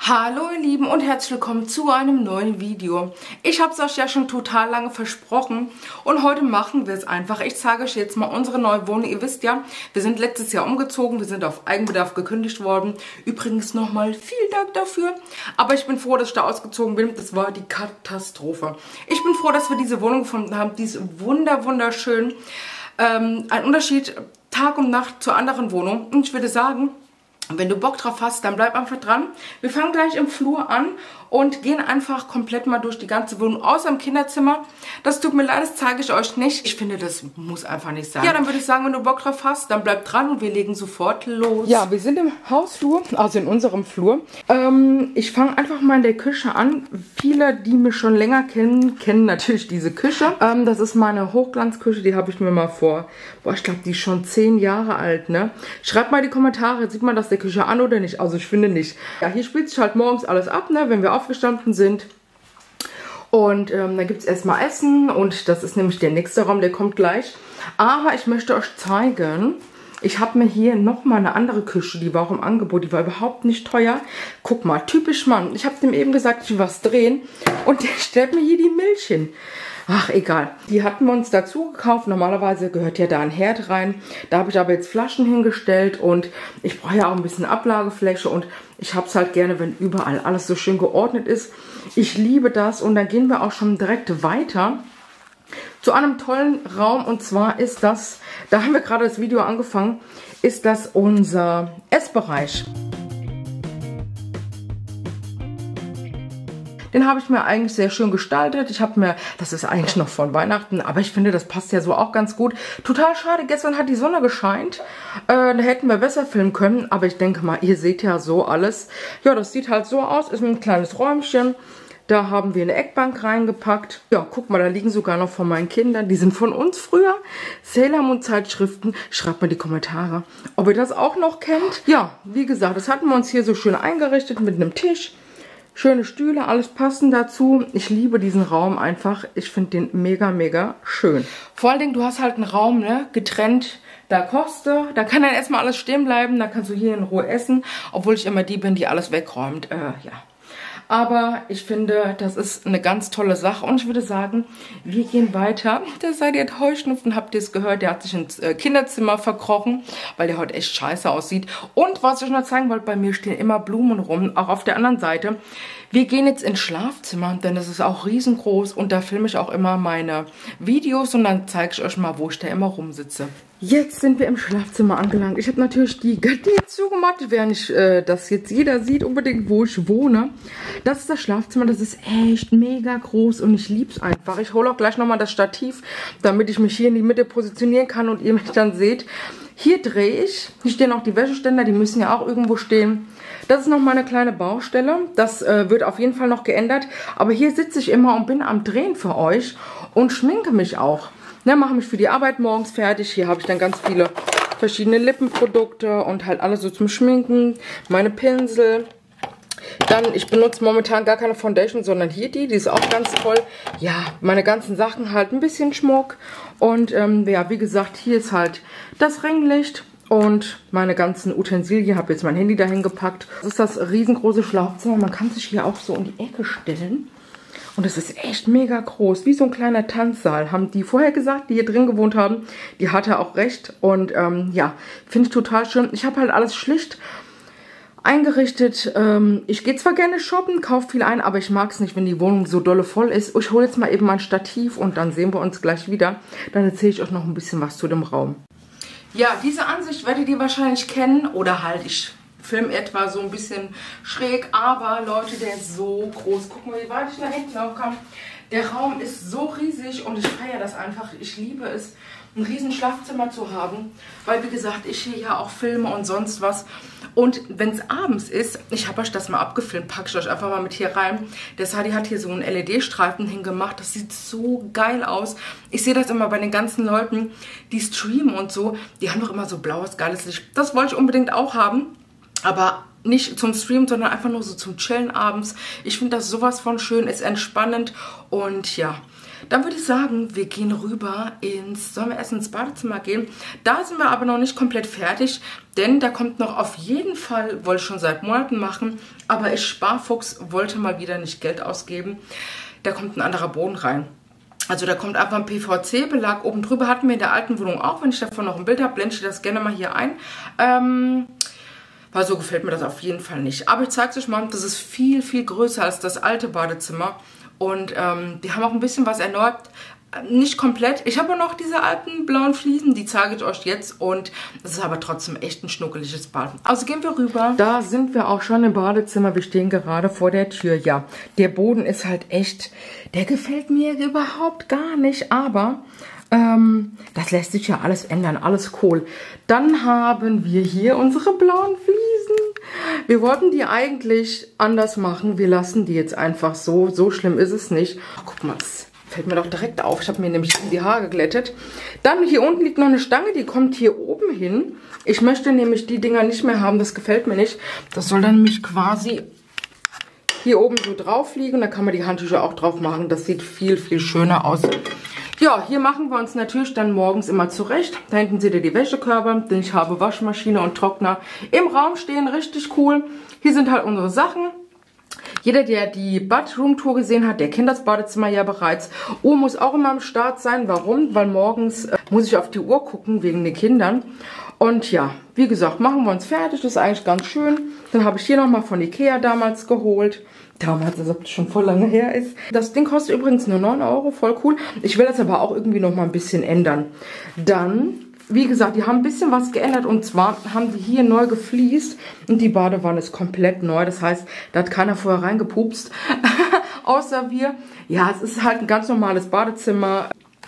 Hallo ihr Lieben und herzlich willkommen zu einem neuen Video. Ich habe es euch ja schon total lange versprochen und heute machen wir es einfach. Ich zeige euch jetzt mal unsere neue Wohnung. Ihr wisst ja, wir sind letztes Jahr umgezogen, wir sind auf Eigenbedarf gekündigt worden. Übrigens nochmal vielen Dank dafür. Aber ich bin froh, dass ich da ausgezogen bin. Das war die Katastrophe. Ich bin froh, dass wir diese Wohnung gefunden haben. Die ist wunderschön. Ein Unterschied Tag und Nacht zur anderen Wohnung. Und ich würde sagen, wenn du Bock drauf hast, dann bleib einfach dran. Wir fangen gleich im Flur an und gehen einfach komplett mal durch die ganze Wohnung, außer im Kinderzimmer. Das tut mir leid, das zeige ich euch nicht. Ich finde, das muss einfach nicht sein. Ja, dann würde ich sagen, wenn du Bock drauf hast, dann bleib dran und wir legen sofort los. Ja, wir sind im Hausflur, also in unserem Flur. Ich fange einfach mal in der Küche an. Viele, die mich schon länger kennen, kennen natürlich diese Küche. Das ist meine Hochglanzküche, die habe ich mir mal vor, ich glaube, die ist schon 10 Jahre alt, ne? Schreibt mal in die Kommentare, sieht man das der Küche an oder nicht? Also ich finde nicht. Ja, hier spielt sich halt morgens alles ab, ne, wenn wir aufgestanden sind. Und dann gibt es erstmal Essen und das ist nämlich der nächste Raum, der kommt gleich. Aber ich möchte euch zeigen, ich habe mir hier nochmal eine andere Küche, die war auch im Angebot, die war überhaupt nicht teuer. Guck mal, typisch Mann. Ich habe dem eben gesagt, ich will was drehen und der stellt mir hier die Milch hin. Ach, egal. Die hatten wir uns dazu gekauft. Normalerweise gehört ja da ein Herd rein. Da habe ich aber jetzt Flaschen hingestellt und ich brauche ja auch ein bisschen Ablagefläche und ich habe es halt gerne, wenn überall alles so schön geordnet ist. Ich liebe das und dann gehen wir auch schon direkt weiter zu einem tollen Raum und zwar ist das, da haben wir gerade das Video angefangen, ist das unser Essbereich. Den habe ich mir eigentlich sehr schön gestaltet. Ich habe mir, das ist eigentlich noch von Weihnachten, aber ich finde, das passt ja so auch ganz gut. Total schade, gestern hat die Sonne gescheint. Da hätten wir besser filmen können, aber ich denke mal, ihr seht ja so alles. Ja, das sieht halt so aus, ist ein kleines Räumchen. Da haben wir eine Eckbank reingepackt. Ja, guck mal, da liegen sogar noch von meinen Kindern. Die sind von uns früher. Sailor Moon Zeitschriften. Schreibt mal in die Kommentare, ob ihr das auch noch kennt. Ja, wie gesagt, das hatten wir uns hier so schön eingerichtet mit einem Tisch. Schöne Stühle, alles passend dazu. Ich liebe diesen Raum einfach. Ich finde den mega schön. Vor allen Dingen, du hast halt einen Raum, ne, getrennt. Da kochst du, da kann dann erstmal alles stehen bleiben. Da kannst du hier in Ruhe essen. Obwohl ich immer die bin, die alles wegräumt. Ja. Aber ich finde, das ist eine ganz tolle Sache. Und ich würde sagen, wir gehen weiter. Da seid ihr Heuschnupfen, habt ihr es gehört. Der hat sich ins Kinderzimmer verkrochen, weil der heute echt scheiße aussieht. Und was ich euch noch zeigen wollte, bei mir stehen immer Blumen rum, auch auf der anderen Seite. Wir gehen jetzt ins Schlafzimmer, denn das ist auch riesengroß. Und da filme ich auch immer meine Videos und dann zeige ich euch mal, wo ich da immer rumsitze. Jetzt sind wir im Schlafzimmer angelangt. Ich habe natürlich die Gardinen zugemacht, während nicht, dass jetzt jeder sieht unbedingt, wo ich wohne. Das ist das Schlafzimmer, das ist echt mega groß und ich liebe es einfach. Ich hole auch gleich nochmal das Stativ, damit ich mich hier in die Mitte positionieren kann und ihr mich dann seht. Hier drehe ich. Hier stehen auch die Wäscheständer, die müssen ja auch irgendwo stehen. Das ist noch mal eine kleine Baustelle. Das wird auf jeden Fall noch geändert. Aber hier sitze ich immer und bin am Drehen für euch und schminke mich auch. Ne, mache mich für die Arbeit morgens fertig. Hier habe ich dann ganz viele verschiedene Lippenprodukte und halt alles so zum Schminken. Meine Pinsel. Dann, ich benutze momentan gar keine Foundation, sondern hier die ist auch ganz toll. Ja, meine ganzen Sachen halt, ein bisschen Schmuck. Und ja, wie gesagt, hier ist halt das Ringlicht. Und meine ganzen Utensilien, habe jetzt mein Handy dahin gepackt. Das ist das riesengroße Schlafzimmer. Man kann sich hier auch so in die Ecke stellen. Und es ist echt mega groß, wie so ein kleiner Tanzsaal. Haben die vorher gesagt, die hier drin gewohnt haben. Die hatte auch recht. Und ja, finde ich total schön. Ich habe halt alles schlicht eingerichtet. Ich gehe zwar gerne shoppen, kaufe viel ein, aber ich mag es nicht, wenn die Wohnung so dolle voll ist. Ich hole jetzt mal eben mein Stativ und dann sehen wir uns gleich wieder. Dann erzähle ich euch noch ein bisschen was zu dem Raum. Ja, diese Ansicht werdet ihr wahrscheinlich kennen oder halt, ich filme etwa so ein bisschen schräg, aber Leute, der ist so groß. Guck mal, wie weit ich nach hinten laufen kann. Der Raum ist so riesig und ich feiere das einfach. Ich liebe es, ein riesen Schlafzimmer zu haben, weil wie gesagt, ich hier ja auch filme und sonst was. Und wenn es abends ist, ich habe euch das mal abgefilmt, packe ich euch einfach mal mit hier rein. Der Sadi hat hier so einen LED-Streifen hingemacht, das sieht so geil aus. Ich sehe das immer bei den ganzen Leuten, die streamen und so, die haben doch immer so blaues, geiles Licht. Das wollte ich unbedingt auch haben, aber nicht zum Streamen, sondern einfach nur so zum Chillen abends. Ich finde das sowas von schön, ist entspannend und ja, Dann würde ich sagen, wir gehen rüber sollen wir erst ins Badezimmer gehen? Da sind wir aber noch nicht komplett fertig, denn da kommt noch auf jeden Fall, wollte ich schon seit Monaten machen, aber ich Sparfuchs wollte mal wieder nicht Geld ausgeben. Da kommt ein anderer Boden rein. Also da kommt einfach ein PVC-Belag. Oben drüber hatten wir in der alten Wohnung auch. Wenn ich davon noch ein Bild habe, blende ich das gerne mal hier ein. Weil so gefällt mir das auf jeden Fall nicht. Aber ich zeige es euch mal, das ist viel, viel größer als das alte Badezimmer. Und die haben auch ein bisschen was erneuert. Nicht komplett. Ich habe noch diese alten blauen Fliesen, die zeige ich euch jetzt. Und es ist aber trotzdem echt ein schnuckeliges Bad. Also gehen wir rüber. Da sind wir auch schon im Badezimmer. Wir stehen gerade vor der Tür. Ja, der Boden ist halt echt, der gefällt mir überhaupt gar nicht. Aber das lässt sich ja alles ändern. Alles cool. Dann haben wir hier unsere blauen Fliesen. Wir wollten die eigentlich anders machen. Wir lassen die jetzt einfach so. So schlimm ist es nicht. Oh, guck mal, das fällt mir doch direkt auf. Ich habe mir nämlich die Haare geglättet. Dann hier unten liegt noch eine Stange, die kommt hier oben hin. Ich möchte nämlich die Dinger nicht mehr haben, das gefällt mir nicht. Das soll dann nämlich quasi hier oben so drauf liegen. Da kann man die Handtücher auch drauf machen. Das sieht viel, viel schöner aus. Ja, hier machen wir uns natürlich dann morgens immer zurecht. Da hinten seht ihr die Wäschekörbe, denn ich habe Waschmaschine und Trockner im Raum stehen. Richtig cool. Hier sind halt unsere Sachen. Jeder, der die Badroom-Tour gesehen hat, der kennt das Badezimmer ja bereits. Uhr muss auch immer am Start sein. Warum? Weil morgens muss ich auf die Uhr gucken, wegen den Kindern. Und ja, wie gesagt, machen wir uns fertig. Das ist eigentlich ganz schön. Dann habe ich hier nochmal von Ikea damals geholt. Damals, als ob das schon voll lange her ist. Das Ding kostet übrigens nur 9 Euro, voll cool. Ich will das aber auch irgendwie nochmal ein bisschen ändern. Dann, wie gesagt, die haben ein bisschen was geändert. Und zwar haben die hier neu gefliest. Und die Badewanne ist komplett neu. Das heißt, da hat keiner vorher reingepupst. Außer wir. Ja, es ist halt ein ganz normales Badezimmer.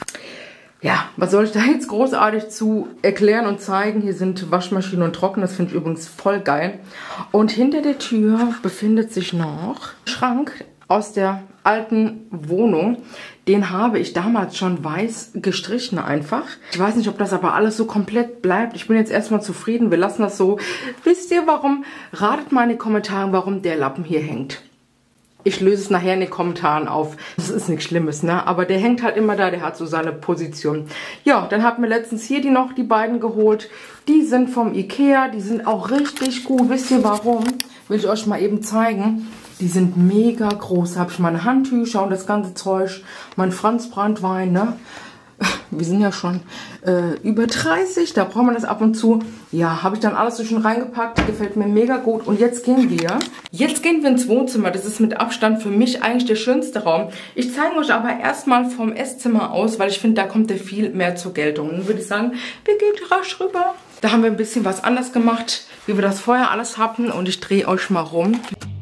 Ja, was soll ich da jetzt großartig zu erklären und zeigen? Hier sind Waschmaschine und Trockner, das finde ich übrigens voll geil. Und hinter der Tür befindet sich noch ein Schrank aus der alten Wohnung. Den habe ich damals schon weiß gestrichen einfach. Ich weiß nicht, ob das aber alles so komplett bleibt. Ich bin jetzt erstmal zufrieden, wir lassen das so. Wisst ihr warum? Ratet mal in die Kommentare, warum der Lappen hier hängt. Ich löse es nachher in den Kommentaren auf. Das ist nichts Schlimmes, ne? Aber der hängt halt immer da, der hat so seine Position. Ja, dann hatten wir letztens hier die beiden geholt. Die sind vom Ikea, die sind auch richtig gut. Wisst ihr warum? Will ich euch mal eben zeigen. Die sind mega groß. Da habe ich meine Handtücher und das ganze Zeug. Mein Franzbranntwein, ne? Wir sind ja schon über 30, da braucht man das ab und zu. Ja, habe ich dann alles so schön reingepackt. Gefällt mir mega gut. Und jetzt gehen wir ins Wohnzimmer. Das ist mit Abstand für mich eigentlich der schönste Raum. Ich zeige euch aber erstmal vom Esszimmer aus, weil ich finde, da kommt der viel mehr zur Geltung. Und dann würde ich sagen, wir gehen rasch rüber. Da haben wir ein bisschen was anders gemacht, wie wir das vorher alles hatten. Und ich drehe euch mal rum.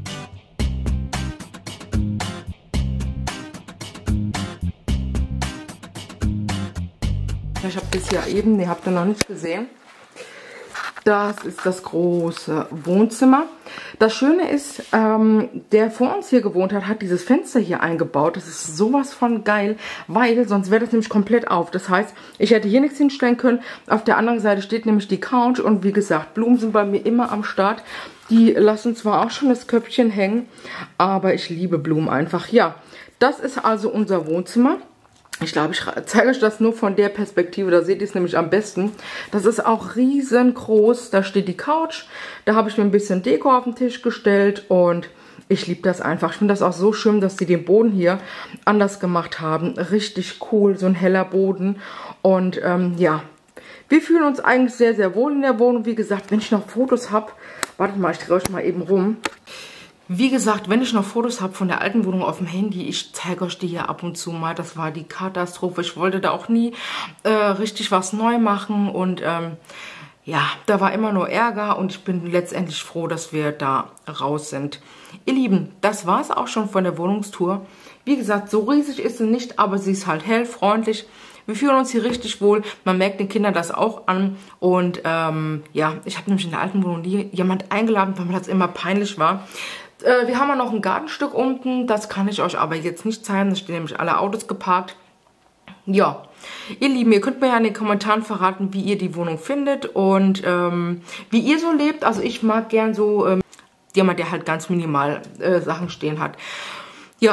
Ich habe das ja eben, die habt ihr noch nicht gesehen. Das ist das große Wohnzimmer. Das Schöne ist, der vor uns hier gewohnt hat, hat dieses Fenster hier eingebaut. Das ist sowas von geil, weil sonst wäre das nämlich komplett auf. Das heißt, ich hätte hier nichts hinstellen können. Auf der anderen Seite steht nämlich die Couch und wie gesagt, Blumen sind bei mir immer am Start. Die lassen zwar auch schon das Köpfchen hängen, aber ich liebe Blumen einfach. Ja, das ist also unser Wohnzimmer. Ich glaube, ich zeige euch das nur von der Perspektive, da seht ihr es nämlich am besten. Das ist auch riesengroß, da steht die Couch, da habe ich mir ein bisschen Deko auf den Tisch gestellt und ich liebe das einfach. Ich finde das auch so schön, dass sie den Boden hier anders gemacht haben. Richtig cool, so ein heller Boden und ja, wir fühlen uns eigentlich sehr, sehr wohl in der Wohnung. Wie gesagt, wenn ich noch Fotos habe, wartet mal, ich drehe euch mal eben rum. Wie gesagt, wenn ich noch Fotos habe von der alten Wohnung auf dem Handy, ich zeige euch die hier ab und zu mal. Das war die Katastrophe. Ich wollte da auch nie richtig was neu machen. Und ja, da war immer nur Ärger. Und ich bin letztendlich froh, dass wir da raus sind. Ihr Lieben, das war es auch schon von der Wohnungstour. Wie gesagt, so riesig ist sie nicht, aber sie ist halt hell, freundlich. Wir fühlen uns hier richtig wohl. Man merkt den Kindern das auch an. Und ja, ich habe nämlich in der alten Wohnung nie jemand eingeladen, weil mir das immer peinlich war. Wir haben auch noch ein Gartenstück unten, das kann ich euch aber jetzt nicht zeigen, da stehen nämlich alle Autos geparkt. Ja, ihr Lieben, ihr könnt mir ja in den Kommentaren verraten, wie ihr die Wohnung findet und wie ihr so lebt. Also ich mag gern so jemand, der halt ganz minimal Sachen stehen hat. Ja,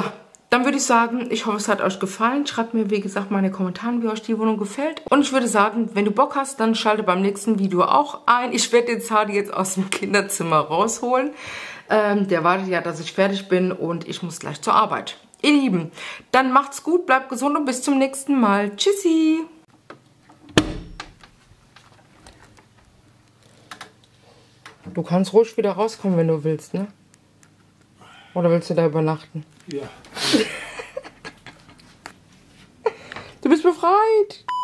Dann würde ich sagen, ich hoffe, es hat euch gefallen. Schreibt mir, wie gesagt, meine Kommentare, wie euch die Wohnung gefällt. Und ich würde sagen, wenn du Bock hast, dann schalte beim nächsten Video auch ein. Ich werde den Zadi jetzt aus dem Kinderzimmer rausholen. Der wartet ja, dass ich fertig bin und ich muss gleich zur Arbeit. Ihr Lieben, dann macht's gut, bleibt gesund und bis zum nächsten Mal. Tschüssi! Du kannst ruhig wieder rauskommen, wenn du willst, ne? Oder willst du da übernachten? Ja. Du bist befreit!